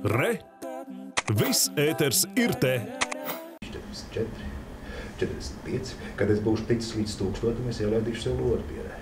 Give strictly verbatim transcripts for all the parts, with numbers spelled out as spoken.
Re! Viss ēters ir te! četrdesmit četri, četrdesmit pieci. Kad es būšu ticis līdz tūkstotim, es ielaidīšu sev lodu pierē.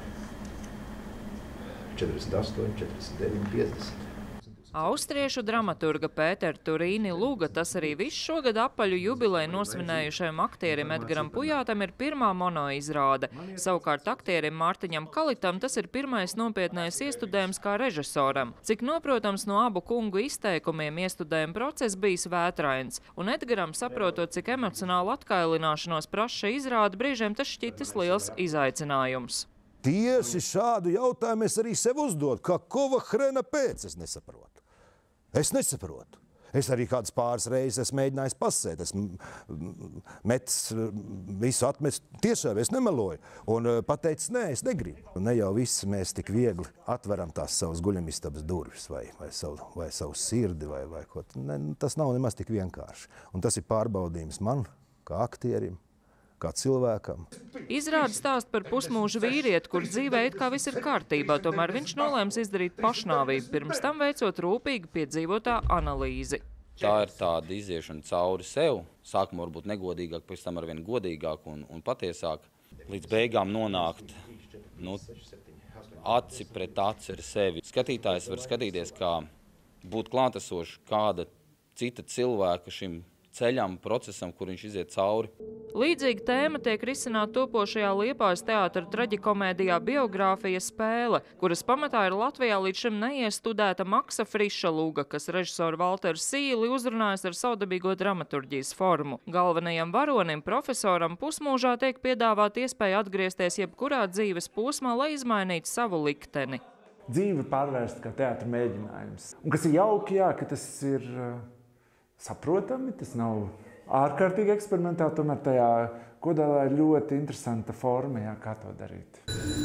četrdesmit astoņi, četrdesmit deviņi, piecdesmit. Austriešu dramaturga Pētera Turīni Luga, tas arī viss šogad apaļu jubileju nosvinējušajam aktierim Edgaram Pujātam ir pirmā monoizrāde. Savukārt aktierim Mārtiņam Kalitam tas ir pirmais nopietnais iestudējums kā režisoram. Cik noprotams no abu kungu izteikumiem iestudējuma process bijis vētrains. Un Edgaram, saprotot, cik emocionāli atkailināšanos prasa izrāde, brīžiem tas šķitis liels izaicinājums. Tiesi šādu jautājumu es arī sev uzdodu, kā kova hrena pēc es nesaprotu. Es nesaprotu. Es arī kādas pāris reizes esmu mēģinājis pasēt, esmu metis, visu atmest, tiešām es nemeloju. Un pateicis, nē, es negribu. Ne jau visi mēs tik viegli atveram tās savas guļamistabas durvis vai, vai, savu, vai savu sirdi vai, vai ko. Ne, tas nav nemaz tik vienkārši. Un tas ir pārbaudījums man, kā aktierim, kā cilvēkam. Izrāda stāst par pusmūža vīrieti, kur dzīvē it kā viss ir kārtībā, tomēr viņš nolēms izdarīt pašnāvību, pirms tam veicot rūpīgi piedzīvotā analīzi. Tā ir tāda iziešana cauri sev, sākumā varbūt negodīgāk, pēc tam arvien godīgāk un, un patiesāk, līdz beigām nonākt nu, aci pret aci ar sevi. Skatītājs var skatīties, kā būt klātesoši kāda cita cilvēka šim ceļam, procesam, kur viņš iziet cauri. Līdzīga tēma tiek risināta topošajā Liepājas teātra traģikomēdijā Biogrāfija spēle, kuras pamatā ir Latvijā līdz šim neiestudēta Maksa Friša Luga, kas režisoru Valteru Sīli uzrunājas ar savdabīgo dramaturģijas formu. Galvenajam varonim, profesoram, pusmūžā tiek piedāvāt iespēja atgriezties jebkurā dzīves posmā, lai izmainītu savu likteni. Dzīve pārvērst kā teātra mēģinājums. Un kas ir jauki, jā, ka tas ir saprotami, tas nav ārkārtīgi eksperimentāli, tomēr tajā kodolā ir ļoti interesanta forma, jā, kā to darīt.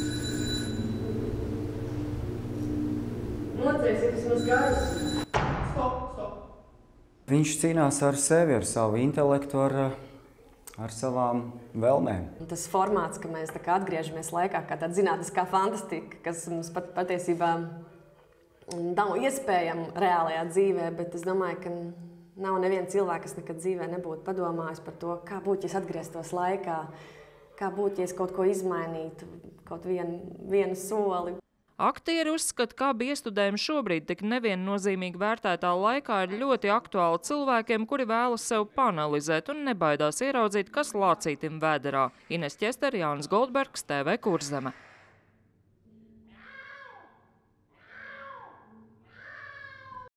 Nocēsiet vismaz gājus. Stop, stop. Viņš cīnās ar sevi, ar savu intelektu, ar, ar savām vēlmēm. Tas formāts, ka mēs tā kā atgriežamies laikā, kā tāda zinātniskā fantastika, kas mums pat patiesībā nav iespējama reālajā dzīvē, bet es domāju, ka nav neviena cilvēka, kas nekad dzīvē nebūtu padomājis par to, kā būtu, ja es atgrieztos laikā, kā būtu, ja es kaut ko izmainītu, kaut vienu, vienu soli. Aktieri uzskata, kā bija iestudējumi šobrīd tik neviennozīmīgi vērtētā laikā ir ļoti aktuāli cilvēkiem, kuri vēlas sev panalizēt un nebaidās ieraudzīt, kas lācītim vēderā. Ines Ķester, Jānis Goldbergs, T V Kurzeme.